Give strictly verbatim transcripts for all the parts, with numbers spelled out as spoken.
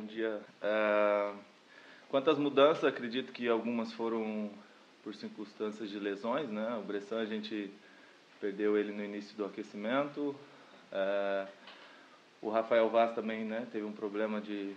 dia. É, quanto às mudanças, acredito que algumas foram por circunstâncias de lesões, né? O Bressan, a gente perdeu ele no início do aquecimento. É, o Rafael Vaz também, né? Teve um problema de,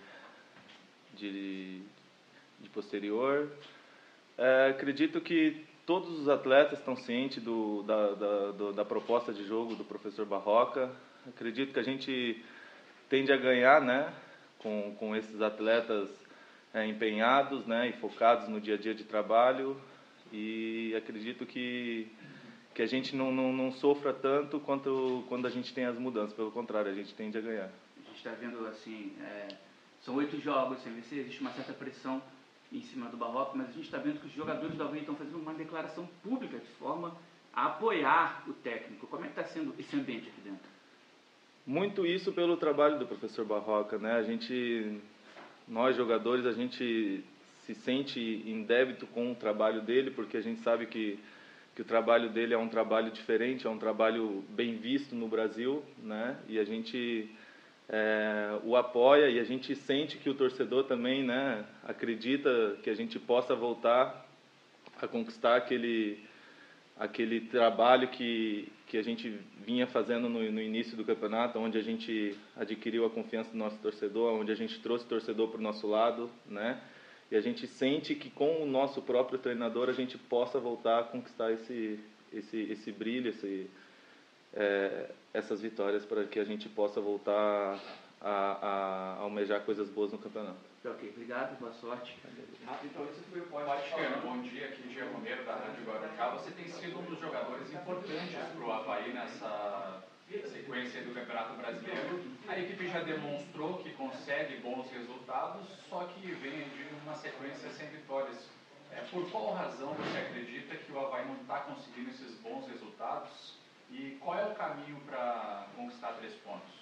de, de posterior. É, acredito que todos os atletas estão cientes do, da, da, do, da proposta de jogo do professor Barroca. Acredito que a gente tende a ganhar, né? Com, com esses atletas é, empenhados, né? E focados no dia a dia de trabalho. E acredito que, que a gente não, não, não sofra tanto quanto quando a gente tem as mudanças. Pelo contrário, a gente tende a ganhar. A gente está vendo, assim, é, são oito jogos sem vencer, existe uma certa pressão em cima do Barroca, mas a gente está vendo que os jogadores do Avaí estão fazendo uma declaração pública de forma a apoiar o técnico. Como é que está sendo esse ambiente aqui dentro? Muito isso pelo trabalho do professor Barroca, né? A gente, nós jogadores, a gente se sente em débito com o trabalho dele, porque a gente sabe que, que o trabalho dele é um trabalho diferente, é um trabalho bem visto no Brasil, né? E a gente é, o apoia e a gente sente que o torcedor também, né, acredita que a gente possa voltar a conquistar aquele, aquele trabalho que, que a gente vinha fazendo no, no início do campeonato, onde a gente adquiriu a confiança do nosso torcedor, onde a gente trouxe o torcedor para o nosso lado, né? E a gente sente que com o nosso próprio treinador a gente possa voltar a conquistar esse, esse, esse brilho, esse, é, essas vitórias para que a gente possa voltar a, a, a almejar coisas boas no campeonato. Ok, obrigado, boa sorte. Rafa, então esse foi o Podcast. Bom dia, aqui Diego Romero da Rádio Guarujá. Você tem sido um dos jogadores importantes para o Avaí nessa sequência do Campeonato Brasileiro. A equipe já demonstrou que consegue bons resultados, só que vem de uma sequência sem vitórias. É, por qual razão você acredita que o Avaí não está conseguindo esses bons resultados? E qual é o caminho para conquistar três pontos?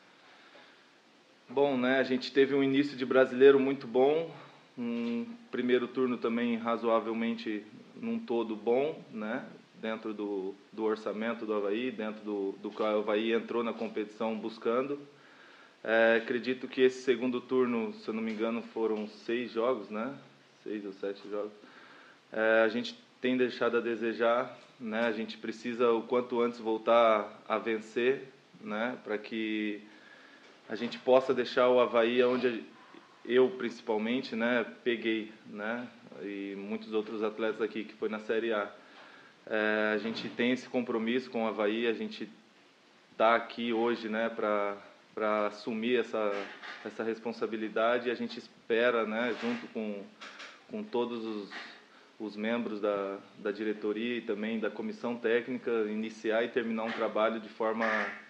Bom, né, a gente teve um início de brasileiro muito bom, um primeiro turno também razoavelmente num todo bom, né, dentro do, do orçamento do Avaí, dentro do, do que o Avaí entrou na competição buscando. É, acredito que esse segundo turno, se eu não me engano, foram seis jogos, né, seis ou sete jogos. É, a gente tem deixado a desejar, né, a gente precisa o quanto antes voltar a vencer, né, para que a gente possa deixar o Avaí onde eu principalmente, né, peguei, né, e muitos outros atletas aqui que foi na Série A. É, a gente tem esse compromisso com o Avaí, a gente está aqui hoje, né, para para assumir essa essa responsabilidade e a gente espera, né, junto com com todos os, os membros da da diretoria e também da comissão técnica, iniciar e terminar um trabalho de forma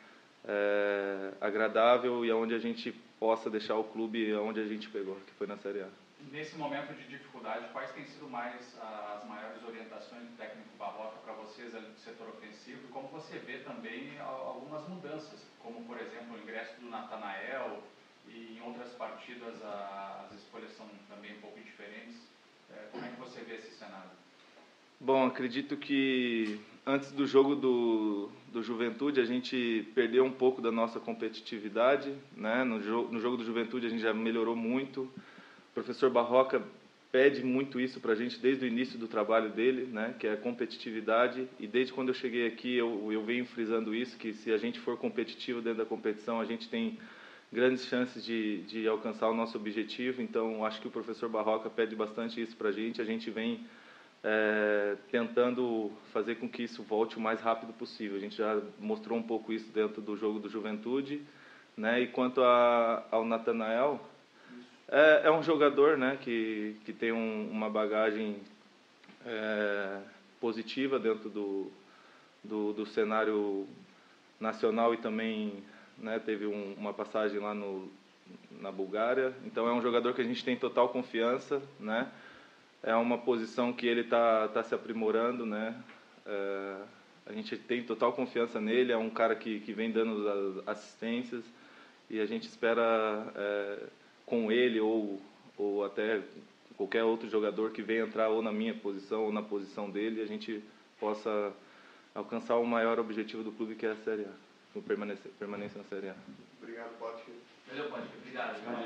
É, agradável e onde a gente possa deixar o clube onde a gente pegou, que foi na Série A. Nesse momento de dificuldade, quais têm sido mais as maiores orientações do técnico Barroca para vocês ali do setor ofensivo e como você vê também algumas mudanças, como por exemplo o ingresso do Natanael e em outras partidas as escolhas são também um pouco diferentes. É, como é que você vê esse cenário? Bom, acredito que antes do jogo do, do Juventude a gente perdeu um pouco da nossa competitividade, né? No, jo no jogo do Juventude a gente já melhorou muito. O professor Barroca pede muito isso para a gente desde o início do trabalho dele, né? Que é a competitividade. E desde quando eu cheguei aqui eu, eu venho frisando isso, que se a gente for competitivo dentro da competição a gente tem grandes chances de, de alcançar o nosso objetivo. Então acho que o professor Barroca pede bastante isso para a gente. A gente vem É, tentando fazer com que isso volte o mais rápido possível. A gente já mostrou um pouco isso dentro do jogo do Juventude, né? E quanto a, ao Natanael, é, é um jogador, né, que, que tem um, uma bagagem é, positiva dentro do, do, do cenário nacional e também, né, teve um, uma passagem lá no, na Bulgária. Então é um jogador que a gente tem total confiança, né? É uma posição que ele está tá se aprimorando, né? É, a gente tem total confiança nele, é um cara que, que vem dando as assistências e a gente espera é, com ele ou, ou até qualquer outro jogador que venha entrar ou na minha posição ou na posição dele, a gente possa alcançar o maior objetivo do clube, que é a Série A, permanência, permanência na Série A. Obrigado, Pote. Valeu, Pote. Obrigado.